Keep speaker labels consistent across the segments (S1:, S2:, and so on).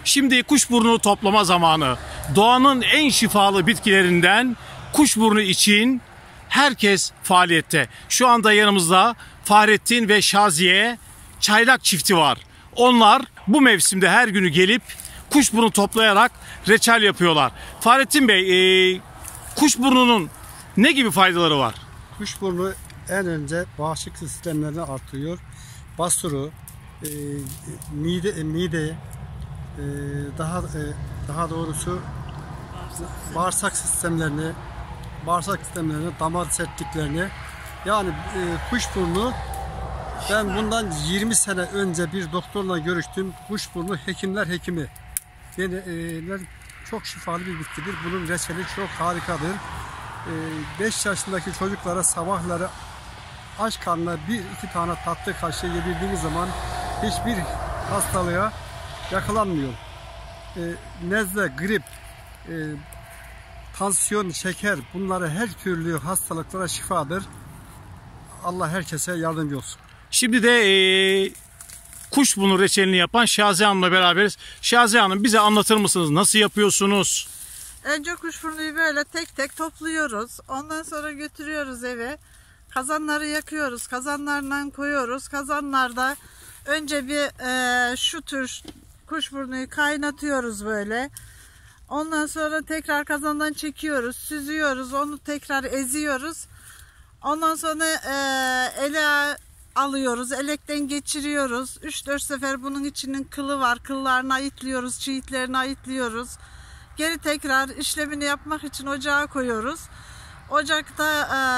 S1: Şimdi kuşburnu toplama zamanı. Doğanın en şifalı bitkilerinden kuşburnu için herkes faaliyette. Şu anda yanımızda Fahrettin ve Şaziye çaylak çifti var. Onlar bu mevsimde her günü gelip kuşburnu toplayarak reçel yapıyorlar. Fahrettin Bey, kuşburnunun ne gibi faydaları var?
S2: Kuşburnu en önce bağışıklık sistemlerini artırıyor. Basuru, mide, daha doğrusu bağırsak sistemlerini, damar sertliklerini, yani kuşburnu, ben bundan 20 sene önce bir doktorla görüştüm. Kuşburnu hekimler hekimi. Yani çok şifalı bir bitkidir. Bunun reçeli çok harikadır. 5 yaşındaki çocuklara sabahları aç karnına 1-2 tane tatlı kaşığı yedirdiğiniz zaman hiçbir hastalığa yakalanmıyor. Nezle, grip, tansiyon, şeker, bunları her türlü hastalıklara şifadır. Allah herkese yardımcı olsun.
S1: Şimdi de kuşburnu reçelini yapan Şaziye Hanım'la beraberiz. Şaziye Hanım, bize anlatır mısınız? Nasıl yapıyorsunuz?
S3: Önce kuşburnuyu böyle tek tek topluyoruz. Ondan sonra götürüyoruz eve. Kazanları yakıyoruz. Kazanlardan koyuyoruz. Kazanlarda önce bir şu tür kuşburnuyu kaynatıyoruz böyle. Ondan sonra tekrar kazandan çekiyoruz, süzüyoruz, onu tekrar eziyoruz. Ondan sonra ele alıyoruz, elekten geçiriyoruz. 3-4 sefer bunun içinin kılı var, kıllarını ayıtlıyoruz, çiğitlerini ayıtlıyoruz. Geri tekrar işlemini yapmak için ocağa koyuyoruz. Ocakta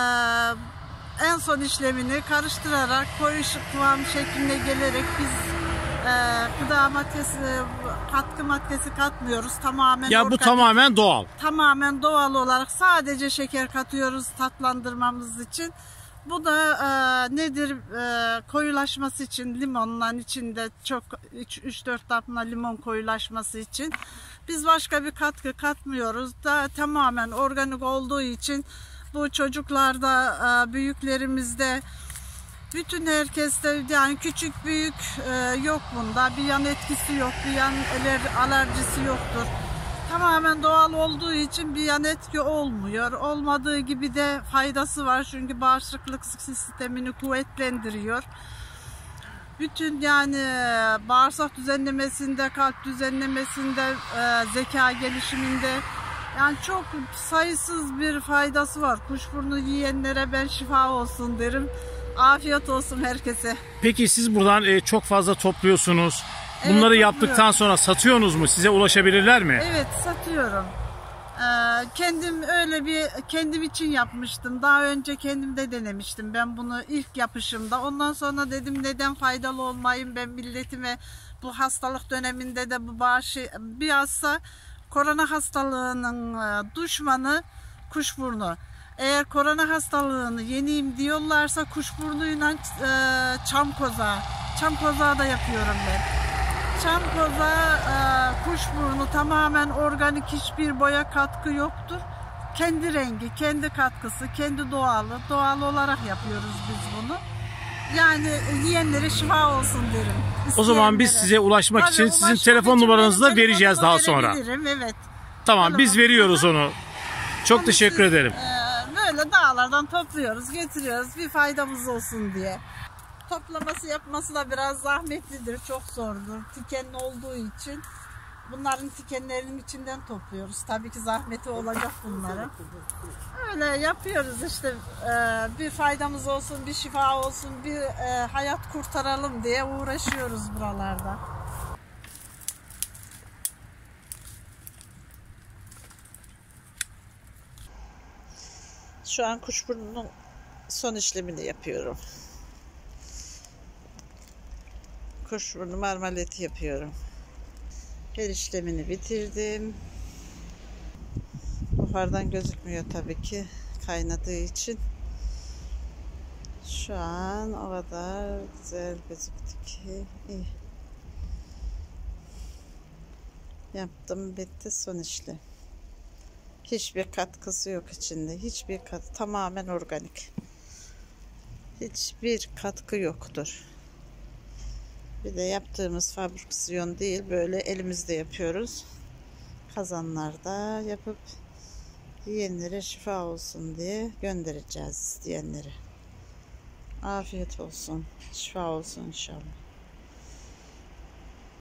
S3: en son işlemini karıştırarak koyu kıvam şekline gelerek biz gıda maddesi, katkı maddesi katmıyoruz. Tamamen
S1: ya bu tamamen doğal.
S3: Tamamen doğal olarak sadece şeker katıyoruz tatlandırmamız için. Bu da nedir? Koyulaşması için, limonların içinde çok 3-4 damla limon koyulaşması için. Biz başka bir katkı katmıyoruz. Da tamamen organik olduğu için bu çocuklarda, büyüklerimizde, bütün herkeste, yani küçük büyük yok bunda. Bir yan etkisi yok, bir yan alerjisi yoktur. Tamamen doğal olduğu için bir yan etki olmuyor. Olmadığı gibi de faydası var, çünkü bağışıklık sistemini kuvvetlendiriyor. Bütün yani bağırsak düzenlemesinde, kalp düzenlemesinde, zeka gelişiminde, yani çok sayısız bir faydası var. Kuşburnu yiyenlere ben şifa olsun derim. Afiyet olsun herkese.
S1: Peki siz buradan çok fazla topluyorsunuz.
S3: Evet,
S1: bunları yaptıktan sonra satıyorsunuz mu? Size ulaşabilirler mi?
S3: Evet, satıyorum. Kendim için yapmıştım. Daha önce kendim de denemiştim ben bunu ilk yapışımda. Ondan sonra dedim neden faydalı olmayayım ben milletime, bu hastalık döneminde de bu bilhassa korona hastalığının düşmanı kuşburnu. Eğer korona hastalığını yeneyim diyorlarsa kuşburnuyla çam kozağı da yapıyorum ben. Çam kozağı, kuşburnu tamamen organik, hiçbir boya katkı yoktur. Kendi rengi, kendi katkısı, kendi doğal olarak yapıyoruz biz bunu. Yani yiyenlere şifa olsun derim.
S1: O zaman biz size ulaşmak için sizin telefon numaranızı da vereceğiz daha sonra.
S3: Evet.
S1: Tamam, biz veriyoruz onu. Çok teşekkür ederim.
S3: Böyle dağlardan topluyoruz, getiriyoruz, bir faydamız olsun diye. Toplaması yapması da biraz zahmetlidir, çok zordur. Tikenli olduğu için bunların tikenlerinin içinden topluyoruz. Tabii ki zahmeti olacak bunların. Öyle yapıyoruz işte, bir faydamız olsun, bir şifa olsun, bir hayat kurtaralım diye uğraşıyoruz buralarda. Şu an kuşburnunun son işlemini yapıyorum. Kuşburnu marmaleti yapıyorum. Her işlemini bitirdim. Buhardan gözükmüyor tabii ki kaynadığı için. Şu an o kadar güzel gözüktü ki iyi. Yaptım, bitti, son işlem. Hiçbir katkısı yok içinde. Hiçbir katkı, tamamen organik. Hiçbir katkı yoktur. Bir de yaptığımız fabrikasyon değil, böyle elimizde yapıyoruz. Kazanlarda yapıp yiyenlere şifa olsun diye göndereceğiz isteyenlere. Afiyet olsun, şifa olsun inşallah.